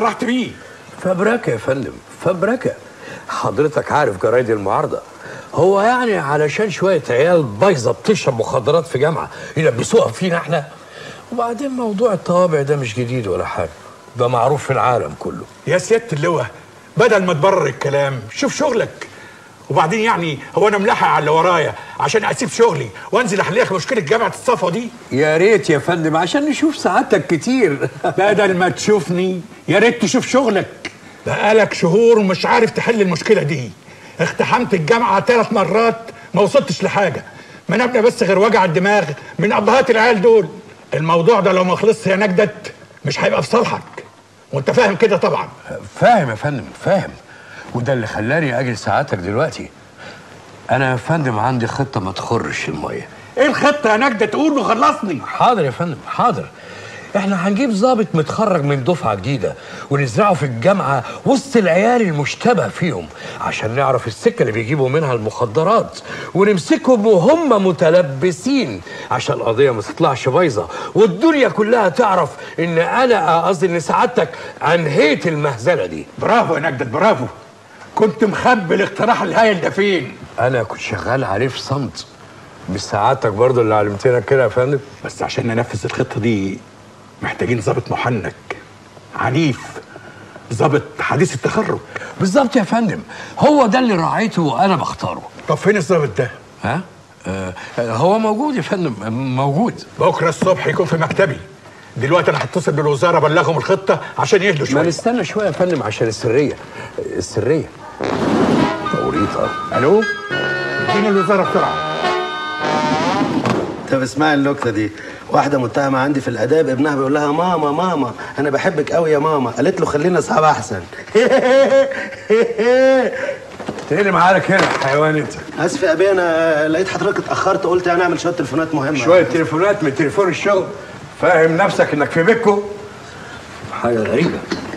رحت بيه؟ فبركه يا فندم، فبركه. حضرتك عارف جرايد المعارضه، هو يعني علشان شويه عيال بايظه بتشرب مخدرات في جامعه يلبسوها فينا احنا. وبعدين موضوع الطوابع ده مش جديد ولا حاجه، ده معروف في العالم كله. يا سياده اللواء، بدل ما تبرر الكلام شوف شغلك. وبعدين يعني هو انا ملحق على اللي ورايا عشان اسيب شغلي وانزل احل لك مشكله جامعه الصفا دي؟ يا ريت يا فندم عشان نشوف سعادتك كتير. بدل ما تشوفني يا ريت تشوف شغلك. بقالك شهور ومش عارف تحل المشكله دي. اقتحمت الجامعه 3 مرات ما وصلتش لحاجه، ما نبنى بس غير وجع الدماغ من ابهات العيال دول. الموضوع ده لو ما خلصش يا نجدت مش هيبقى في صالحك، وانت فاهم كده طبعا. فاهم يا فندم، فاهم. وده اللي خلاني اجي سعادتك دلوقتي. انا يا فندم عندي خطه ما تخرش الميه. ايه الخطه يا نجدة؟ تقول وخلصني. حاضر يا فندم، حاضر. احنا هنجيب ضابط متخرج من دفعه جديده ونزرعه في الجامعه وسط العيال المشتبه فيهم عشان نعرف السكه اللي بيجيبوا منها المخدرات ونمسكهم وهم متلبسين عشان القضيه ما تطلعش بايظه والدنيا كلها تعرف ان انا قصدي ان سعادتك انهيت المهزله دي. برافو يا نجدة، برافو. كنت مخبي الاقتراح الهايل ده فين؟ انا كنت شغال عليه في صمت. مش سعادتك برضه اللي علمتنا كده يا فندم؟ بس عشان ننفذ الخطه دي محتاجين ضابط محنك عنيف، ضابط حديث التخرج. بالظبط يا فندم، هو ده اللي راعيته وانا بختاره. طب فين الضابط ده؟ ها؟ هو موجود يا فندم، موجود. بكره الصبح يكون في مكتبي. دلوقتي انا هتصل بالوزاره ابلغهم الخطه عشان يهدوا شويه. ما نستنى شويه يا فندم عشان السريه. السريه. توريطه. الو؟ اديني الوزاره بسرعه. طب اسمعي النكته دي. واحده متهمه عندي في الاداب، ابنها بيقول لها ماما ماما انا بحبك قوي يا ماما، قالت له خلينا اصحاب احسن. تقلي معاك هنا حيوان انت. اسف يا ابي، انا لقيت حضرتك اتاخرت قلت يعني اعمل شويه تليفونات مهمه. شويه تليفونات من تليفون الشغل؟ فاهم نفسك انك في بيتكو؟ حاجه غريبه.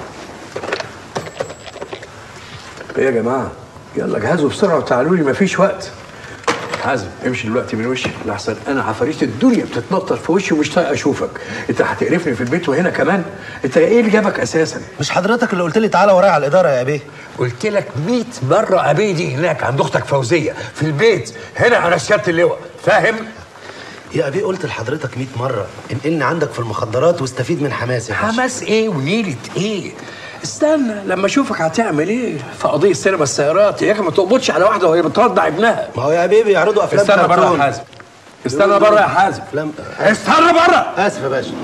ايه يا جماعه؟ يلا جهزوا بسرعه وتعالوا لي، مفيش وقت. حازم امشي دلوقتي من وشي لحسن انا عفاريت الدنيا بتتنطط في وشي ومش طايق اشوفك. انت هتقرفني في البيت وهنا كمان؟ انت ايه اللي جابك اساسا؟ مش حضرتك اللي قلت لي تعالى ورايا على الاداره يا ابي؟ قلت لك 100 مره ابي دي هناك عند اختك فوزيه، في البيت هنا انا سياده اللواء، فاهم؟ يا ابي قلت لحضرتك 100 مره انقلني عندك في المخدرات واستفيد من حماسي. حماس ايه ونيله ايه؟ استنى لما اشوفك هتعمل ايه في قضيه سينما السيارات. يا اخي ما تقبضش على واحده وهي بترضع ابنها. ما هو يا ابي بيعرضوا افلام. استنى بره يا حازم، استنى بره يا حازم، استنى بره. اسف يا باشا.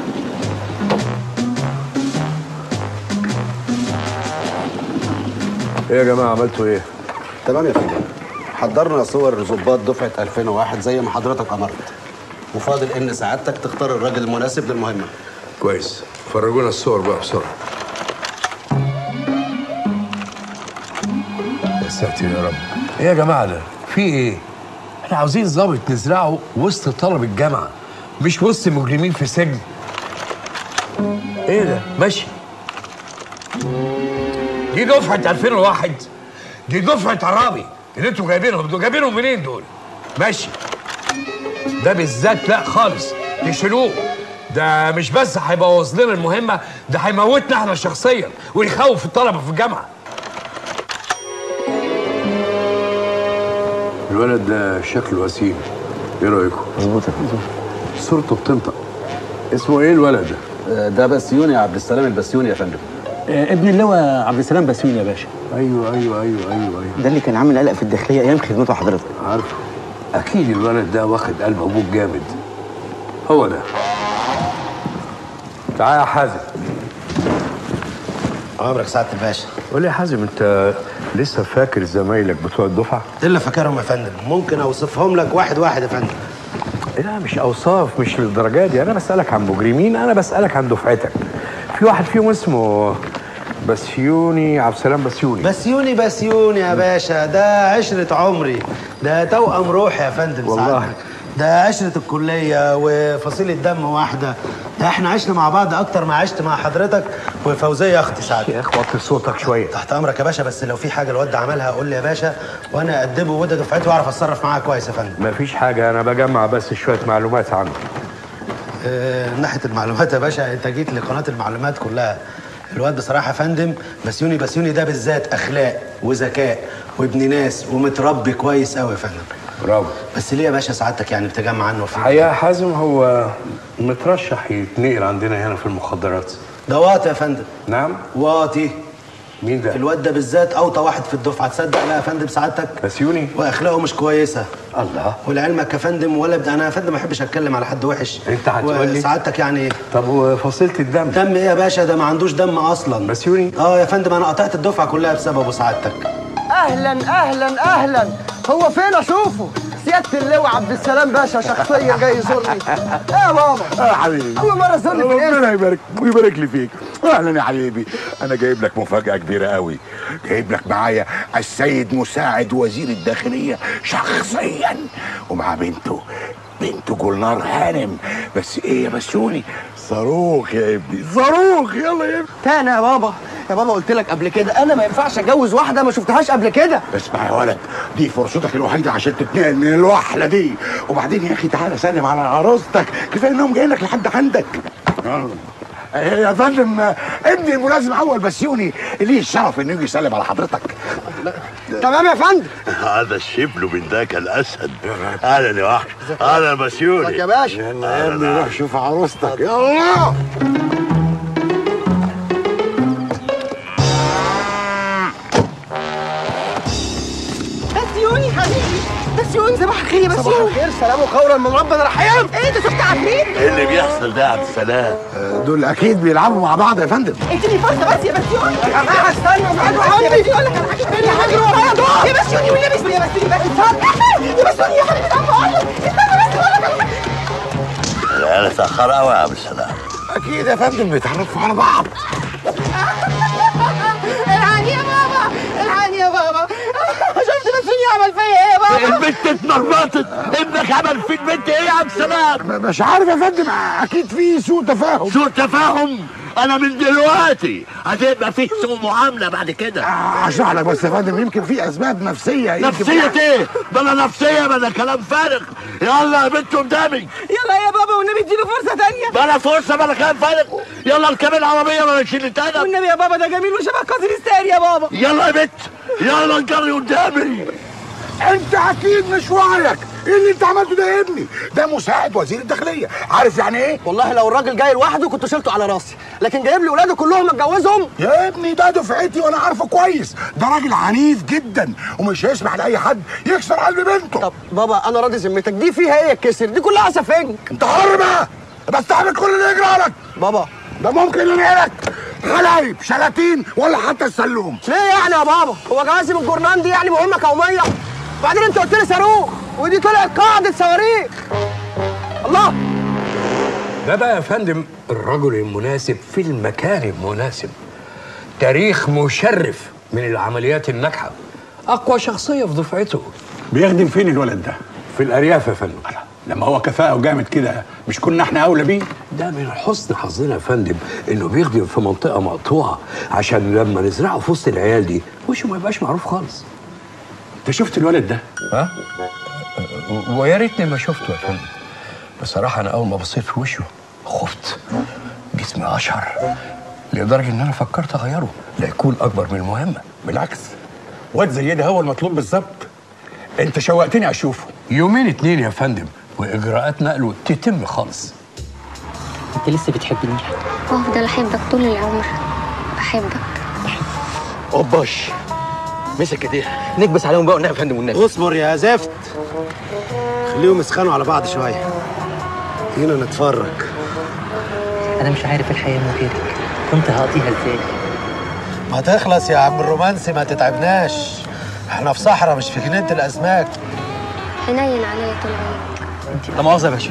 ايه يا جماعه عملتوا ايه؟ تمام يا فندم، حضرنا صور ضباط دفعه 2001 زي ما حضرتك امرت، وفاضل ان سعادتك تختار الراجل المناسب للمهمه. كويس، فرجونا الصور بقى بسرعه. يا ساتر يا رب. ايه يا جماعه ده؟ في ايه؟ احنا عاوزين ضابط نزرعه وسط طلب الجامعه مش وسط مجرمين في سجن. ايه ده؟ ماشي. دي دفعه 2001، دي دفعه عرابي اللي انتوا جايبينهم. دول جايبينهم منين دول؟ ماشي. ده بالذات لا خالص، تشيلوه. ده مش بس هيبوظ لنا المهمه، ده هيموتنا احنا شخصيا ويخوف الطلبه في الجامعه. الولد ده شكله وسيم، ايه رايكم؟ مظبوط يا فندم. صورته بتنطق. اسمه ايه الولد ده؟ ده بسيوني، عبد السلام البسيوني يا فندم. ابن اللواء عبد السلام بسيوني يا باشا. ايوه. ده اللي كان عامل قلق في الداخليه ايام خدمته حضرتك. عارفه. اكيد الولد ده واخد قلب ابوك جامد. هو ده. تعال يا حازم. عمرك سعاده الباشا. قول لي يا حازم، انت لسه فاكر زمايلك بتوع الدفعه؟ الا فاكرهم يا فندم، ممكن اوصفهم لك واحد واحد يا فندم. لا مش اوصاف، مش للدرجه دي. انا بسالك عن مجرمين، انا بسالك عن دفعتك. في واحد فيهم اسمه بسيوني، عبد السلام بسيوني. بسيوني يا باشا، ده عشرة عمري، ده توأم روحي يا فندم. والله ده عشرة الكلية وفصيلة دم واحدة. ده احنا عشنا مع بعض اكتر ما عشت مع حضرتك وفوزية اختي سعد. يا اخي وطي صوتك شويه. تحت امرك يا باشا، بس لو في حاجة الواد عملها قول لي يا باشا وانا ادبه وده دفعتي واعرف اتصرف معاه كويس يا فندم. مفيش حاجه، انا بجمع بس شويه معلومات عنه. من ناحية المعلومات يا باشا، انت جيت لقناة المعلومات كلها. الواد بصراحه يا فندم بسيوني ده بالذات اخلاق وذكاء وابن ناس ومتربي كويس قوي يا فندم. برافو. بس ليه يا باشا سعادتك يعني بتجمع عنه في الحقيقه حازم هو مترشح يتنقل عندنا هنا في المخدرات. ده واطي يا فندم. نعم؟ واطي. مين ده؟ الواد ده بالذات اوطى واحد في الدفعه، تصدق بقى يا فندم سعادتك؟ بسيوني؟ واخلاقه مش كويسه. الله. ولعلمك يا فندم انا يا فندم ما بحبش اتكلم على حد وحش. انت هتقول لي سعادتك يعني. طب وفصيله الدم؟ دم ايه يا باشا؟ ده ما عندوش دم اصلا. بسيوني؟ يا فندم انا قطعت الدفعه كلها بسببه سعادتك. اهلا اهلا اهلا. هو فين اشوفه؟ سياده اللواء عبد السلام باشا شخصيا جاي يزورني. يا بابا. يا حبيبي. اول مره تزورني في الاسم. ربنا يبارك ويبارك لي فيك. اهلا يا حبيبي. انا جايب لك مفاجاه كبيره قوي. جايب لك معايا السيد مساعد وزير الداخليه شخصيا ومع بنته جولنار هانم. بس ايه يا بسيوني؟ صاروخ يا ابني، صاروخ. يلا يا ابني. تاني يا بابا. يا بابا قلت لك قبل كده انا ما ينفعش اتجوز واحده ما شفتهاش قبل كده. اسمع يا ولد، دي فرصتك الوحيده عشان تتنقل من الوحله دي. وبعدين يا اخي تعالى سلم على عروستك، كفايه انهم جايين لك لحد عندك. يا فندم ابني الملازم اول بسيوني ليه الشرف انه يجي يسلم على حضرتك. تمام يا فندم. هذا الشبل من ذاك الاسد. اهلا يا وحش. اهلا بسيوني. يا باشا. يلا يا ابني روح شوف عروستك. يلا. بسيوني حبيبي. بسيوني صباح الخير يا بسيوني. صباح الخير، سلام وقولا من ربنا رحيم. ايه ده؟ شفت عفريت؟ ايه اللي بيحصل ده يا عبد السلام؟ دول اكيد بيلعبوا مع بعض يا فندم. اديني فرصه بس يا بسيوني. يا جماعه استنوا يا بسيوني. اقول لك على حاجه ثانيه. حاجه ورايا يا بسيوني والنبي. يا بسيوني يا بسيوني يا حبيبي ده اقول لك. استنى بس اقول لك على حاجه. العيال اتاخر قوي يا عبد السلام. اكيد يا فندم بيتعرفوا على بعض. الحقني يا بابا. الحقني يا بابا. شفت بسيوني عمل فيا ايه يا بابا؟ البنت اتمرمطت. ابنك عمل في البنت ايه يا عبد السلام؟ مش عارف يا فندم، اكيد في سوء تفاهم. سوء تفاهم؟ انا من دلوقتي هتبقى فيه سوء معامله بعد كده. اشرح لك بس يا فندم، يمكن في اسباب نفسيه. نفسيه ايه؟ بلا نفسيه بلا كلام فارغ. يلا يا بنت قدامي. يلا يا بابا والنبي اديله فرصه ثانيه. بلا فرصه بلا كلام فارغ. يلا اركب العربيه ولا نشيل التاني. والنبي يا بابا ده جميل وشبه كاظم الساري يا بابا. يلا يا بنت. يلا نجري قدامي. انت اكيد مش وعيك. ايه اللي انت عملته ده يا ابني؟ ده مساعد وزير الداخليه، عارف يعني ايه؟ والله لو الراجل جاي لوحده كنت شلته على راسي، لكن جايب لي ولاده كلهم اتجوزهم. يا ابني ده دفعتي وانا عارفه كويس. ده راجل عنيف جدا ومش هيسمح لاي حد يكسر قلب بنته. طب بابا انا راضي ذمتك، دي فيها ايه الكسر؟ دي كلها سفنج. انت حر بقى، بس تعمل كل اللي يجرى لك. بابا ده ممكن ينقلك حلايب شلاتين ولا حتى السلوم. ليه يعني يا بابا؟ هو جوازي الجورنان دي يعني مهمه قوميه؟ وبعدين انت قلت لي صاروخ ودي طلعت قاعده صواريخ. الله. ده بقى يا فندم الرجل المناسب في المكان المناسب. تاريخ مشرف من العمليات الناجحه. اقوى شخصيه في دفعته. بيخدم فين الولد ده؟ في الارياف يا فندم. لما هو كفاءه وجامد كده مش كنا احنا اولى بيه؟ ده من حسن حظنا يا فندم انه بيخدم في منطقه مقطوعه، عشان لما نزرعه في وسط العيال دي وشه ما يبقاش معروف خالص. انت شفت الولد ده؟ ها؟ ويا ريتني ما شفته يا فندم. بصراحه انا اول ما بصيت في وشه خفت، جسمي اشعر لدرجه ان انا فكرت اغيره لا يكون اكبر من المهمه. بالعكس، واد زي ده هو المطلوب بالظبط. انت شوقتني اشوفه. يومين 2 يا فندم واجراءات نقله تتم خالص. انت لسه بتحبني؟ افضل احبك طول العمر. بحبك. اوباش مسك ايديها، نكبس عليهم بقى ونعمل يا فندم والنبي. اصبر يا زفت، خليهم يسخنوا على بعض شويه. هنا نتفرج. انا مش عارف الحياه من غيرك، كنت هقضيها ازاي؟ ما تخلص يا عم الرومانسي، ما تتعبناش. احنا في صحراء مش في جنينه الاسماك. حنين عليا طول عمرك. انت لا مؤاخذه يا باشا.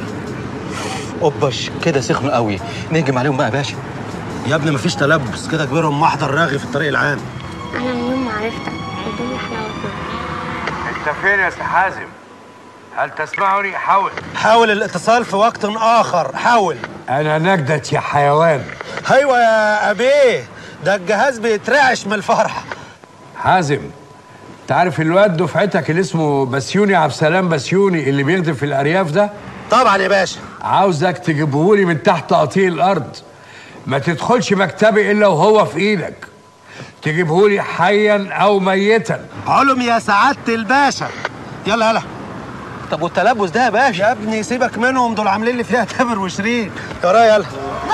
اوباش كده سخنوا قوي، نهجم عليهم بقى يا باشا. يا ابني مفيش تلبس كده، كبيرهم محضر راغي في الطريق العام. انا من يوم ما عرفتك الدنيا حلاوتنا. انت فين يا استاذ حازم؟ هل تسمعني؟ حاول الاتصال في وقت اخر، حاول. انا نجدت يا حيوان. ايوه يا ابيه، ده الجهاز بيترعش من الفرحه. حازم، تعرف الواد دفعتك اللي اسمه بسيوني عبد السلام بسيوني اللي بيخدم في الارياف ده؟ طبعا يا باشا. عاوزك تجيبهولي من تحت قطيع الارض. ما تدخلش مكتبي الا وهو في ايدك، تجيبهولي حيا او ميتا. علم يا سعاده الباشا. يلا يلا. طب والتلبس ده يا باشا؟ يا ابني سيبك منهم، دول عاملين لي فيها تامر وشيرين. ورايا يلا.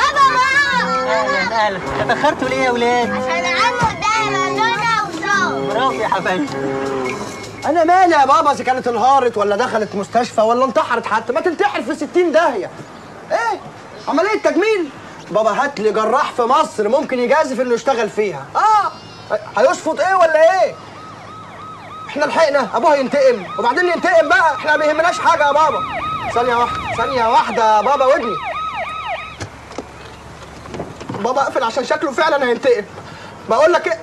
اهلا اتاخرتوا ليه يا ولاد؟ عشان عمو ادانا نونا وصاب. برافو يا حبايبي. انا مالي يا بابا اذا كانت انهارت ولا دخلت مستشفى ولا انتحرت، حتى ما تنتحر في 60 داهيه. ايه؟ عمليه تجميل؟ بابا هات لي جراح في مصر ممكن يجازف انه يشتغل فيها. هيشفط ايه ولا ايه؟ احنا لحقنا ابوها ينتقم وبعدين ينتقم بقى، احنا ما يهمناش حاجه يا بابا. ثانيه واحده ثانيه واحده يا بابا ودني. بابا اقفل عشان شكله فعلا هينتقم. بقول لك ايه؟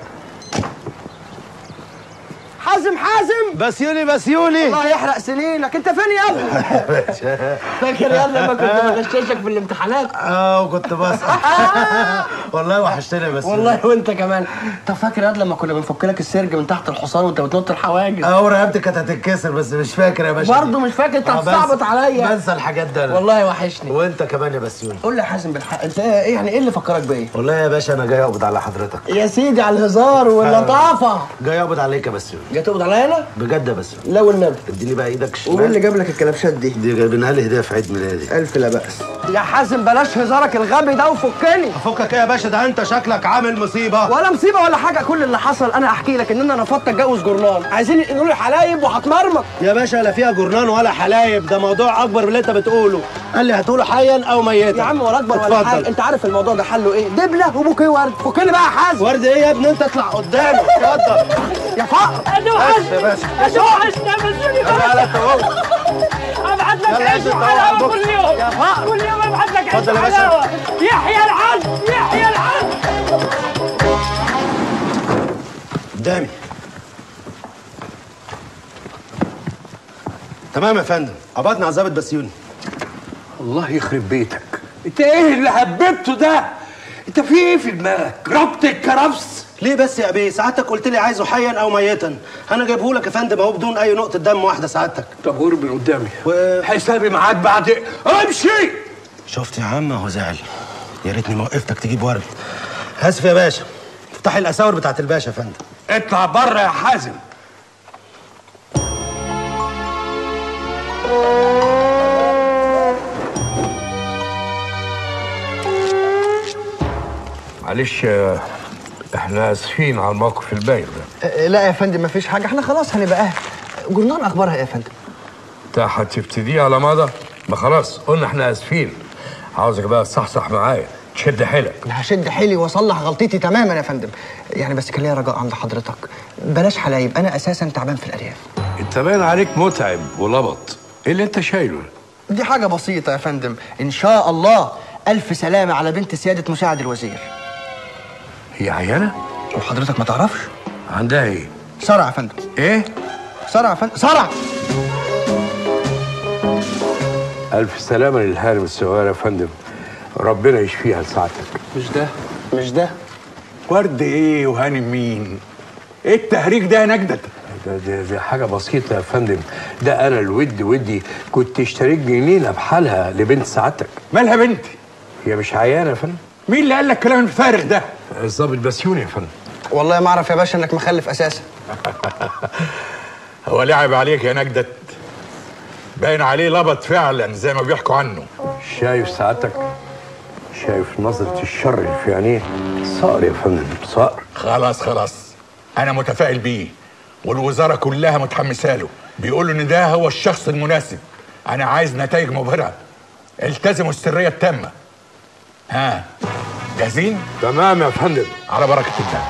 حازم بسيوني الله يحرق سنينك، انت فين يا ابني؟ فاكر يلا لما كنت بغششك في الامتحانات؟ كنت بسقط. والله وحشتني بس. والله وانت كمان. طب فاكر يا لما كنا بنفك لك السرج من تحت الحصان وانت بتنط الحواجز؟ ورقبتي كانت هتتكسر بس مش فاكر يا باشا. برضه مش فاكر؟ انت هتصعبط عليا. بنسى الحاجات دي انا. والله وحشني. وانت كمان يا بسيوني. قول لي يا حازم بالحق، انت ايه يعني ايه اللي فكرك بايه؟ والله يا باشا انا جاي اقبض على حضرتك. يا سيدي على الهزار واللطافه. جاي اقبض عليك يا بسيوني. جاي تقبض عليا انا؟ بجد يا بسيوني. لا والنبي. اديني بقى ايدك الشمال. ومين اللي جاب لك الكلبشات دي؟ دي جايبينها لي هديه في عيد ميلادي. الف لا بأس. يا حازم بلاش هزارك الغبي ده وفكني. افكك ايه يا باشا؟ ده انت شكلك عامل مصيبه. ولا مصيبه ولا حاجه، كل اللي حصل انا احكي لك ان انا رفضت اتجوز جورنان، عايزين ينقلوا لي حلايب وهتمرمط. يا باشا لا فيها جورنان ولا حلايب، ده موضوع اكبر من اللي انت بتقوله. قال لي هتقوله حيا او ميتا. يا عم ولا اكبر ولا حاجه، انت عارف الموضوع ده حله ايه؟ دبله وبوكيه ورد. فكني بقى يا حازم. ورد ايه يا ابني؟ انت اطلع قدامي. اتفضل يا فقر. انا وحشني يا باشا. انا وحشني بسيوني. ابعت لك عيش وحلاوه كل يوم. يا فقر. كل يوم ابعت لك عيش وحلاوه. يحيى العز يحيى العز. قدامي. تمام يا فندم، قبضنا على ظابط بسيوني. الله يخرب بيتك، انت ايه اللي هببته ده؟ انت في ايه في دماغك؟ ربط الكرفس؟ ليه بس يا بيه؟ سعادتك قلت لي عايزه حيا او ميتا، انا جايبه لك يا فندم اهو بدون اي نقطه دم واحده سعادتك. طب قرب من قدامي حسابي معاك بعد. امشي. شفت يا عم هو زعل، يا ريتني ما وقفتك تجيب ورد. اسف يا باشا، افتحي الاساور بتاعت الباشا يا فندم. اطلع بره يا حازم. معلش احنا اسفين على الموقف البايخ ده. لا يا فندم مفيش حاجه، احنا خلاص هنبقى اهل. جورنان اخبارها ايه يا فندم؟ انت هتبتدي على ماضى؟ ما خلاص قلنا احنا اسفين. عاوزك بقى تصحصح معايا، تشد حيلك. انا هشد حيلي واصلح غلطتي تماما يا فندم. يعني بس كان ليا رجاء عند حضرتك، بلاش حلايب، انا اساسا تعبان في الارياف. انت باين عليك متعب ولبط، ايه اللي انت شايله؟ دي حاجه بسيطه يا فندم، ان شاء الله. الف سلامه على بنت سياده مساعد الوزير. هي عيانه؟ وحضرتك ما تعرفش؟ عندها ايه؟ صرع يا فندم. ايه؟ صرع يا فندم، صرع. الف سلامه للهارم الصغير يا فندم، ربنا يشفيها لساعتك. مش ده ورد ايه وهانم مين؟ ايه التهريج ده يا نجدة؟ دي حاجة بسيطة يا فندم، ده أنا ودي كنت اشتريت جنينة بحالها لبنت سعادتك. مالها بنتي؟ هي مش عيانة يا فندم. مين اللي قال لك الكلام الفارغ ده؟ الظابط بسيوني يا فندم. والله ما أعرف يا باشا إنك مخلف أساسا. هو لعب عليك يا نجدة، باين عليه لبط فعلا زي ما بيحكوا عنه. شايف سعادتك؟ شايف نظرة الشر اللي في عينيه؟ صقر يا فندم، صقر. خلاص أنا متفائل بيه، والوزارة كلها متحمسة له، بيقولوا إن ده هو الشخص المناسب. أنا عايز نتائج مبهرة، التزموا السرية التامة. ها جاهزين؟ تمام يا فندم. على بركة الله.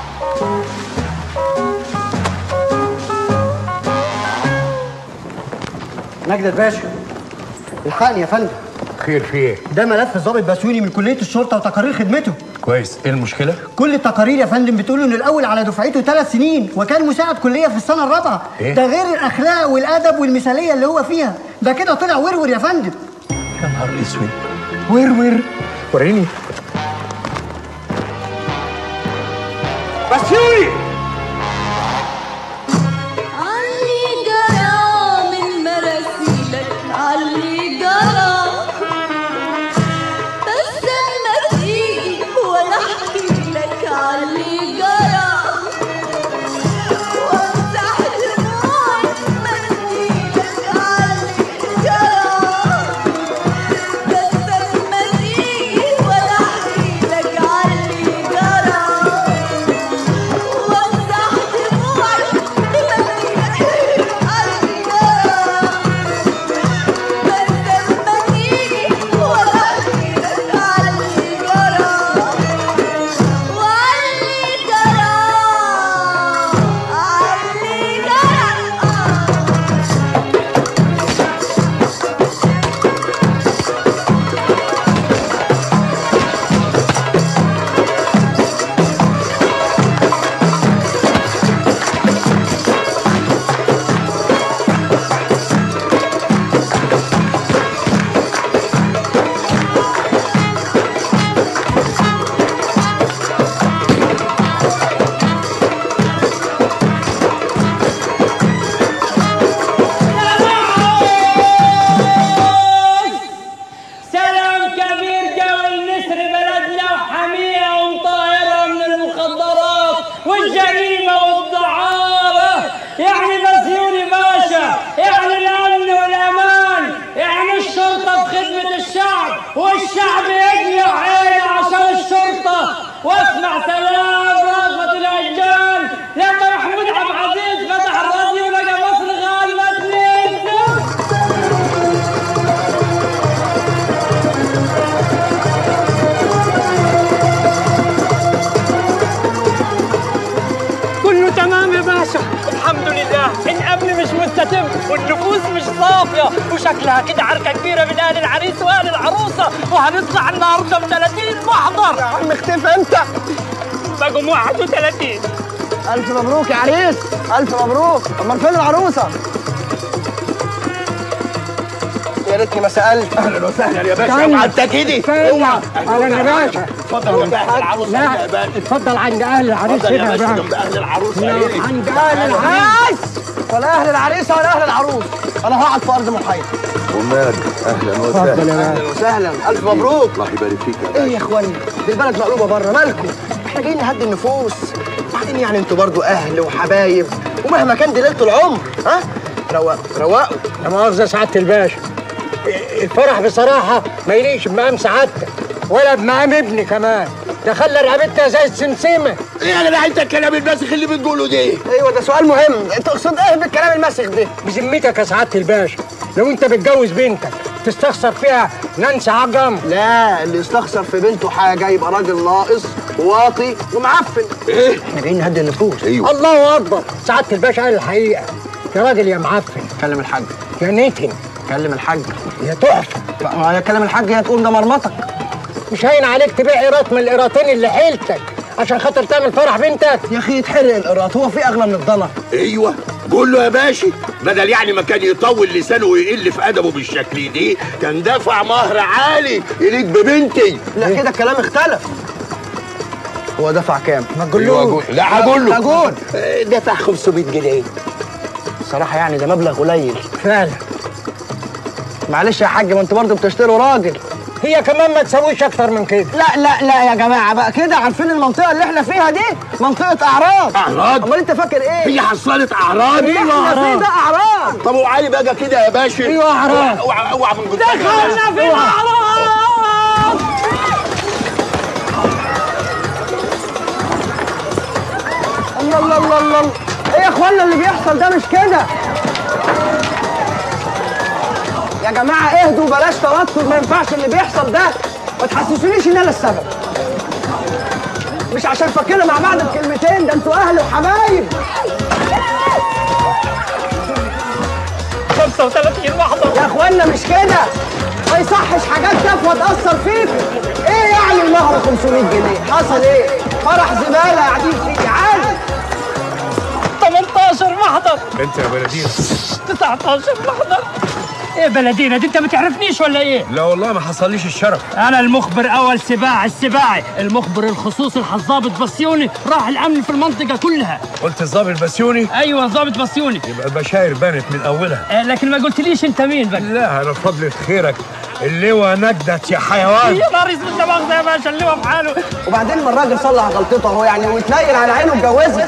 نجدة باشا، الحقني يا فندم. خير في ايه؟ ده ملف ضابط بسيوني من كلية الشرطة وتقارير خدمته. كويس، ايه المشكلة؟ كل التقارير يا فندم بتقول انه الاول على دفعته 3 سنين وكان مساعد كلية في السنة الرابعة. إيه؟ ده غير الأخلاق والأدب والمثالية اللي هو فيها، ده كده طلع ورور يا فندم. يا نهار اسود. ورور. وريني. بسيوني! علي جرى من مراسيلك، علي جرى بس لما تيجي الجريمة والدعارة، يعني بسيوني باشا، يعني الأمن والأمان، يعني الشرطة في خدمة الشعب، والشعب يجمع عينه عشان الشرطة. واسمع سلام رغبة الهجان لما محمود عبد العزيز فتح الراديو لقى مصر غالبة 2-0. كله تمام يا باشا، الحمد لله. الامن مش مستتب والنفوس مش صافيه، وشكلها كده عركه كبيره بين اهل العريس واهل العروسه، وهنطلع النهارده ب 30 محضر. يا عم اختفي انت. بقوا 31. الف مبروك يا عريس، الف مبروك. امال فين العروسه؟ يا ريتني ما سالت. اهلا وسهلا يا باشا. اوعى انت كده، اوعى. اهلا يا باشا. اتفضل جنب اهل العروسه يا باشا. اتفضل عند اهل العريس اتفضل يا هنا باشا بقى. جنب اهل العروسه. عند اهل العريس ولا اهل العريسه ولا اهل العروس، انا هقعد في ارض محايده. ومالك؟ اهلا وسهلا. اتفضل يا باشا. اهلا وسهلا، الف مبروك. الله يبارك فيك يا باشا. ايه يا اخواني، دي البلد مقلوبه بره، مالكم؟ احنا جايين نهدي النفوس. بعدين يعني انتوا برضو اهل وحبايب، ومهما كان دي ليله العمر. ها؟ روقوا. لا مؤاخذة سعادة الباشا، الفرح بصراحة ما يليقش بمقام سعادتك ولا بمقام ابني كمان، ده خلى رقبتها زي السمسمة. ايه يا جدع انت الكلام الماسخ اللي بتقوله ده؟ ايوه ده سؤال مهم، انت تقصد ايه بالكلام الماسخ ده؟ بذمتك يا سعادة الباشا، لو انت بتجوز بنتك تستخسر فيها نانسي عجم؟ لا، اللي يستخسر في بنته حاجه يبقى راجل ناقص وواطي ومعفن. ايه؟ احنا جايين نهدي النفوس. ايوه. الله اكبر، سعادة الباشا قال الحقيقة. يا راجل يا معفن. كلم الحاج. يا نتن. كلم الحاج. يا تحفة. ما هي كلم الحاج، هي تقول ده مرمطك. مش هين عليك تبيع قيراط من القيراطين اللي حيلتك عشان خاطر تعمل فرح بنتك؟ يا اخي يتحرق القيراط، هو في اغلى من الضنا؟ ايوه قول له يا باشا، بدل يعني ما كان يطول لسانه ويقل في ادبه بالشكل دي، كان دفع مهر عالي يليق ببنتي. لا كده الكلام اختلف. هو دفع كام؟ ما تقولوش. لا هقول له. هقول. دفع 500 جنيه. صراحة يعني ده مبلغ قليل فعلا. معلش يا حاج، ما انتوا برضه بتشتروا راجل. هي كمان ما تسويش اكتر من كده. لا يا جماعة بقى كده، عارفين المنطقة اللي احنا فيها دي منطقة أعراض. أعراض؟ أمال أنت فاكر إيه؟ هي حصلة أعراض؟ اللي احنا فيه ده أعراض. طب وعلي بقى كده يا باشا. ايوه أعراض. اوعى من قدامي. دخلنا في الأعراض. الله. ايه يا اخوانا اللي بيحصل ده؟ مش كده يا جماعه، اهدوا بلاش توتر، ما ينفعش اللي بيحصل ده. ما تحسسونيش ان انا السبب، مش عشان فكنا مع بعض بكلمتين، ده انتوا اهل وحبايب. 35 محضر يا اخوانا مش كده، ما يصحش حاجات تافهه تاثر فيكم. ايه يعني المهر 500 جنيه؟ حصل ايه؟ فرح زباله قاعدين فيه عادي. 18 محضر. انت يا بلدينا 19 محضر. ايه بلدينا دي، انت ما تعرفنيش ولا ايه؟ لا والله ما حصليش الشرف. انا المخبر اول السباعي، المخبر الخصوصي الضابط بسيوني، راح الامن في المنطقه كلها. قلت الضابط بسيوني؟ ايوه الضابط بسيوني. يبقى البشاير بانت من اولها. لكن ما قلتليش انت مين بقى؟ لا انا فضلة خيرك اللواء نجدت يا حيوان. يا نهار اسود، لا مؤاخذة يا باشا، اللواء في حاله. وبعدين ما الراجل صلح غلطته اهو يعني، ويتنيل على عينه واتجوزها.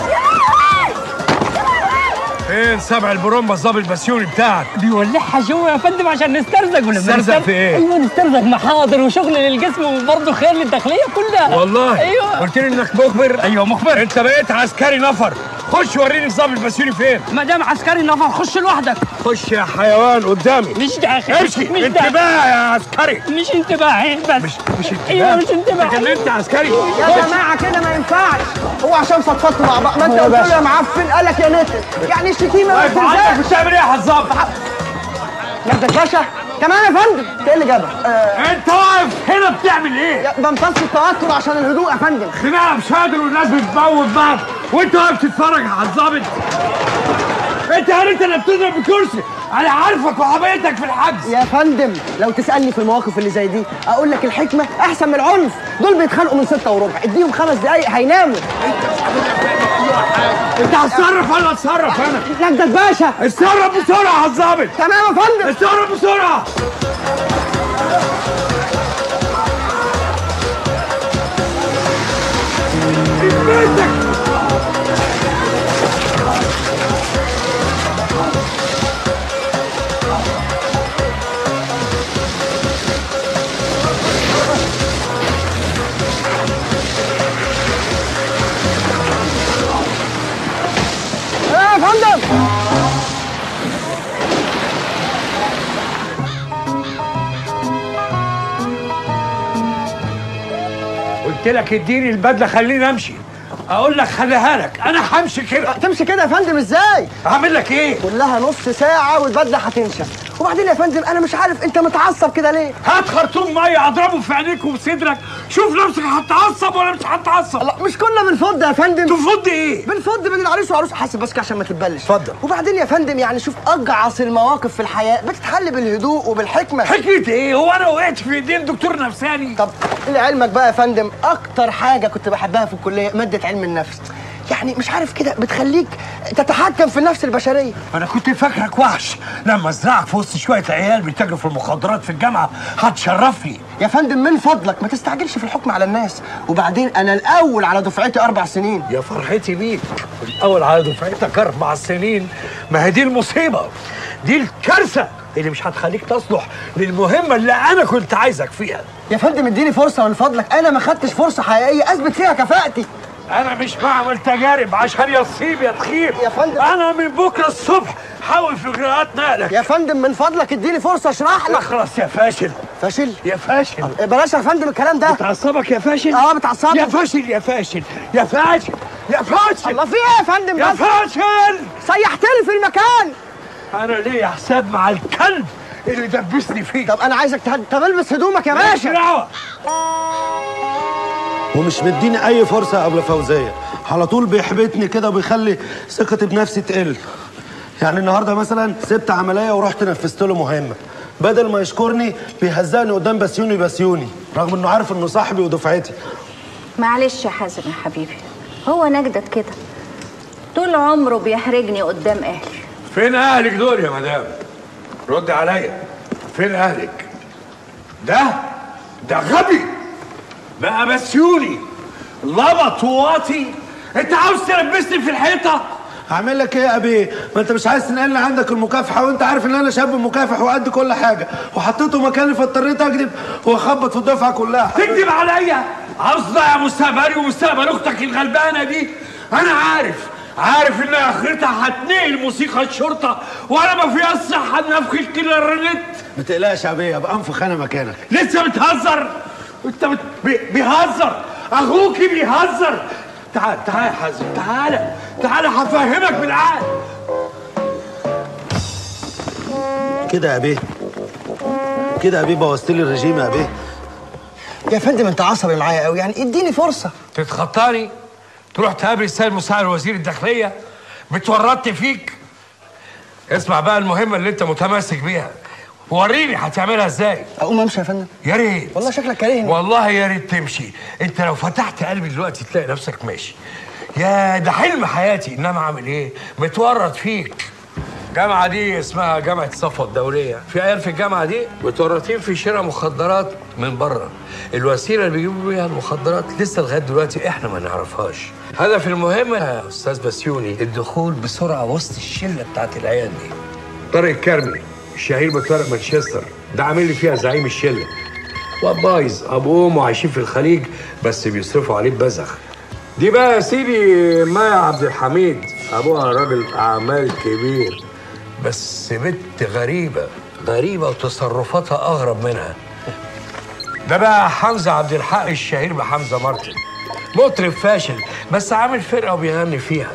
فين سبع البرومبا الضابط بسيوني بتاعك؟ بيولعها جوه يا فندم عشان نسترزق. ولا نسترزق في ايه؟ ايوه نسترزق محاضر وشغل للجسم وبرضه خير للداخليه كلها. والله؟ ايوه. قلت لي انك مخبر؟ ايوه مخبر. انت بقيت عسكري نفر، خش وريني الضابط بسيوني فين؟ ما دام عسكري نفر خش لوحدك. خش يا حيوان قدامي. مش داخل. امشي. مش انتباه يا عسكري. مش انتباهي بس. مش انتباه. ايوه مش انتباه. لكن انت عسكري. يا جماعه كده ما ينفعش، هو عشان فضفضتوا مع بعض. ما انت قلت له يا معفن قال لك يا نتن، يعني الشتيمه ما عندك مش تعمل ايه يا حزام؟ نجدة باشا كمان يا فندم. انت ايه اللي جابك؟ انت واقف هنا بتعمل ايه؟ بمتص التوتر عشان الهدوء يا فندم. خناقه مش قادر والناس بتموت بعض وانت واقف تتفرج على الظابط. انت اللي بتضرب بكرسي، انا عارفك وحبيتك في الحجز. يا فندم لو تسالني في المواقف اللي زي دي اقول لك الحكمه احسن من العنف. دول بيتخانقوا من 6 وربع، اديهم 5 دقايق هيناموا. انت هتصرف ولا اتصرف انا؟ نجدة باشا اتصرف بسرعه يا الظابط. تمام يا فندم. اتصرف بسرعه. بيتك فندم. قلت لك اديني البدله خليني امشي. اقول لك خليها لك، انا همشي كده. تمشي كده يا فندم ازاي؟ هعمل لك ايه؟ كلها نص ساعه والبدله هتنشف. وبعدين يا فندم انا مش عارف انت متعصب كده ليه؟ هات خرطوم ميه اضربه في عينيك وفي صدرك، شوف نفسك هتعصب ولا مش هتعصب. لا مش كنا بنفض يا فندم. تفض ايه؟ بنفض بين العريس وعروس. حاسب بس عشان ما تتبلش. اتفضل. وبعدين يا فندم يعني شوف اجعص المواقف في الحياه بتتحل بالهدوء وبالحكمه. حكمه ايه؟ هو انا وقعت في ايدين دكتور نفساني؟ طب لعلمك بقى يا فندم اكتر حاجه كنت بحبها في الكليه ماده علم النفس. يعني مش عارف كده بتخليك تتحكم في النفس البشريه. انا كنت فاكرك وحش لما ازرعك في وسط شويه عيال بيتاجروا في المخدرات في الجامعه. هتشرفني يا فندم. من فضلك ما تستعجلش في الحكم على الناس. وبعدين انا الاول على دفعتي 4 سنين. يا فرحتي بيك، الاول على دفعتك 4 سنين. ما هي دي المصيبه، دي الكارثه اللي مش هتخليك تصلح للمهمه اللي انا كنت عايزك فيها. يا فندم اديني فرصه من فضلك. انا ما خدتش فرصه حقيقيه اثبت فيها كفاءتي. انا مش بعمل تجارب عشان يا تصيب يا تخيب يا فندم. انا من بكره الصبح حاول في اجراءات نقلك. يا فندم من فضلك اديني فرصه اشرح لك. اخلص يا فاشل. فاشل يا فاشل. بلاش يا فندم الكلام ده. بتعصبك يا فاشل؟ بتعصبك. يا فاشل يا فاشل يا فاشل يا فاشل. الله في ايه يا فندم؟ يا فاشل سيحتني في المكان. انا ليا حساب مع الكلب اللي دبسني فيه. طب انا عايزك طب البس هدومك يا باشا. دعوه. ومش مديني اي فرصه قبل فوزيه، على طول بيحبطني كده وبيخلي ثقتي بنفسي تقل. يعني النهارده مثلا سبت عمليه ورحت نفذت له مهمه، بدل ما يشكرني بيهزقني قدام بسيوني رغم انه عارف انه صاحبي ودفعتي. معلش يا حازم يا حبيبي، هو نجدت كده طول عمره بيحرجني قدام اهلي. فين اهلك دول يا مدام؟ رد عليا، فين اهلك؟ ده غبي بقى بسيوني لبط وواطي. انت عاوز تلبسني في الحيطه؟ هعمل لك ايه يا ابي؟ ما انت مش عايز تنقلني عندك المكافحه، وانت عارف ان انا شاب مكافح وقد كل حاجه، وحطيته مكاني فاضطريت اكذب واخبط في الدفعه كلها. تكذب عليا؟ عاوز تضيع مستقبلي ومستقبل اختك الغلبانه دي؟ انا عارف ان اخرتها هتنقل موسيقى الشرطه وانا ما في الصحه نفخ الكلارنت. ما تقلقش يا ابي، ابقى انفخ انا مكانك. لسه بتهزر؟ انت بيهزر، اخوكي بيهزر. تعال يا حازم، تعال هفهمك بالعقل. كده يا ابي، كده يا ابي بوظت لي الرجيم يا ابي. يا فندم انت عصبي معايا قوي، يعني اديني فرصه. تتخطاني؟ تروح تقابل السيد مساعد وزير الداخليه؟ بتورطني فيك؟ اسمع بقى المهمه اللي انت متمسك بيها، وريني هتعملها ازاي. اقوم امشي يا فندم؟ يا ريت. والله شكلك كارهني. والله يا ريت تمشي. انت لو فتحت قلبي دلوقتي تلاقي نفسك ماشي. يا ده حلم حياتي، انما اعمل ايه؟ متورط فيك. الجامعه دي اسمها جامعه صفوة الدوليه، في عيال في الجامعه دي متورطين في شراء مخدرات من بره. الوسيله اللي بيجيبوا بيها المخدرات لسه لغايه دلوقتي احنا ما نعرفهاش. هدف المهمه يا استاذ بسيوني الدخول بسرعه وسط الشله بتاعت العيال دي. طارق الكرمي الشهير بطارق مانشستر ده عامل لي فيها زعيم الشله. واد بايظ ابو امه عايشين في الخليج بس بيصرفوا عليه ببذخ. دي بقى يا سيدي مايا عبد الحميد، ابوها راجل اعمال كبير بس بنت غريبه وتصرفاتها اغرب منها. ده بقى حمزه عبد الحق الشهير بحمزه مارتن، مطرب فاشل بس عامل فرقه وبيغني فيها.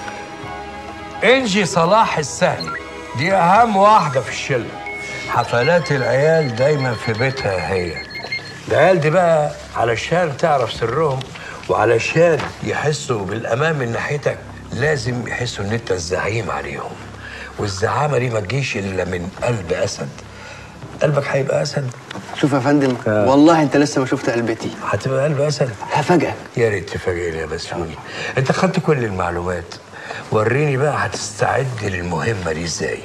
انجي صلاح السهلي دي اهم واحده في الشله، حفلات العيال دايما في بيتها هي. العيال دي بقى علشان تعرف سرهم وعلشان يحسوا بالامان من ناحيتك لازم يحسوا ان انت الزعيم عليهم، والزعامه دي ما تجيش الا من قلب اسد. قلبك هيبقى اسد؟ شوف يا فندم والله انت لسه ما شفت قلبتي. هتبقى قلب اسد؟ هفاجئك. يا ريت تفاجئني يا بسيوني. انت خدت كل المعلومات، وريني بقى هتستعد للمهمه دي ازاي.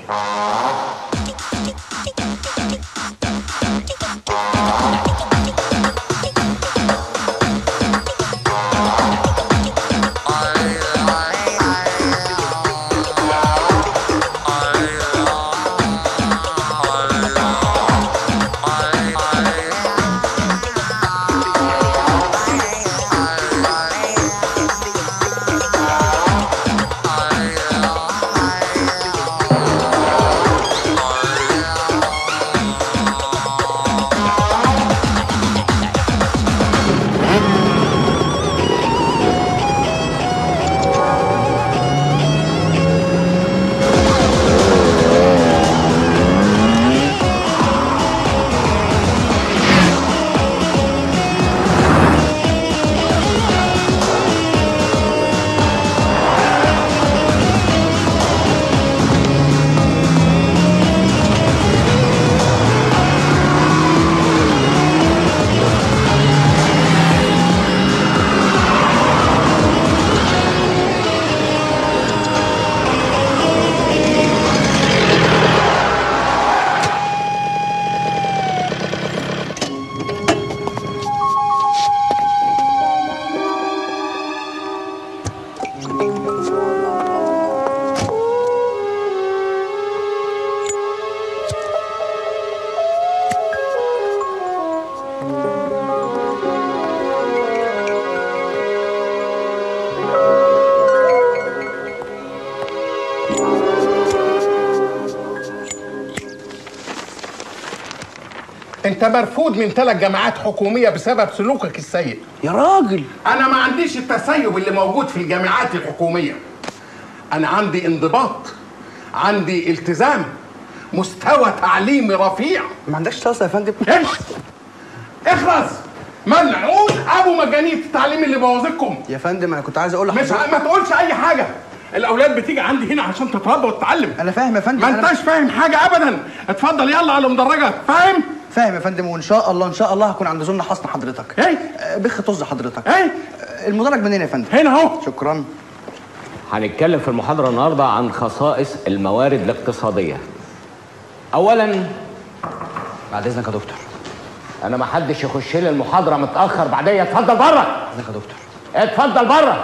انت مرفوض من 3 جامعات حكوميه بسبب سلوكك السيء. يا راجل انا ما عنديش التسيب اللي موجود في الجامعات الحكوميه. انا عندي انضباط، عندي التزام، مستوى تعليمي رفيع. ما عندكش طاسه يا فندم؟ اخلص. ملعون ابو مجانين التعليم اللي بوظكم. يا فندم انا كنت عايز اقول لحضرتك مش ما تقولش اي حاجه. الاولاد بتيجي عندي هنا عشان تتربى وتتعلم. انا فاهم يا فندم. ما انتش فاهم حاجه ابدا. اتفضل يلا على المدرجات. فاهم؟ فاهم يا فندم، وان شاء الله ان شاء الله هكون عند زون حصن حضرتك. بخ طز حضرتك. المدرج منين يا فندم؟ هنا اهو. شكرا. هنتكلم في المحاضرة النهاردة عن خصائص الموارد الاقتصادية. أولاً بعد إذنك يا دكتور. أنا ما حدش يخش لي المحاضرة متأخر بعدية. اتفضل بره. إذنك يا دكتور. اتفضل بره.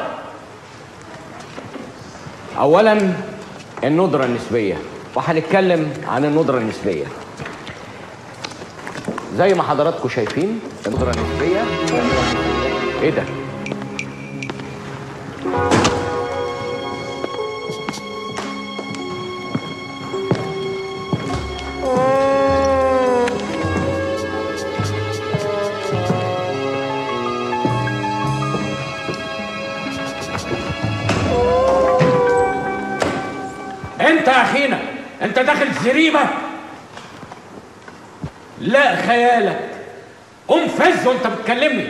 أولاً الندرة النسبية، وهنتكلم عن الندرة النسبية. زي ما حضراتكم شايفين الندرة النسبية. إيه ده؟ انت يا اخينا انت داخل زريبه؟ لا خيالك. قوم فز وانت بتكلمني.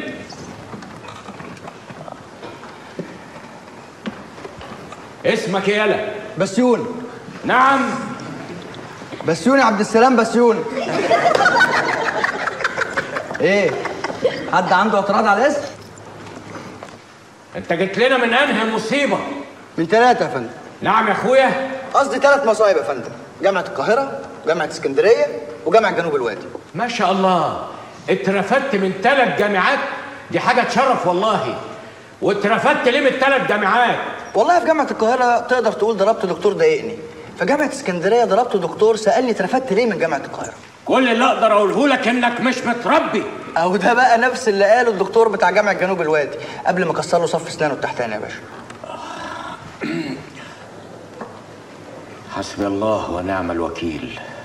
اسمك ايه يالا؟ بسيون. نعم بسيوني عبد السلام بسيوني. ايه؟ حد عنده اعتراض على الاسم؟ انت جيت لنا من انهي مصيبه؟ من 3 يا فندم. نعم يا اخويا. قصدي 3 مصايب يا فندم، جامعة القاهرة وجامعة اسكندرية وجامعة جنوب الوادي. ما شاء الله، اترفدت من 3 جامعات، دي حاجة تشرف والله. واترفدت ليه من 3 جامعات؟ والله في جامعة القاهرة تقدر تقول ضربت دكتور ضايقني، في جامعة اسكندرية ضربت دكتور سألني اترفدت ليه من جامعة القاهرة. كل اللي اقدر اقوله لك انك مش متربي. او ده بقى نفس اللي قاله الدكتور بتاع جامعة جنوب الوادي قبل ما كسر له صف اسنانه التحتاني يا باشا. حسبي الله ونعم الوكيل.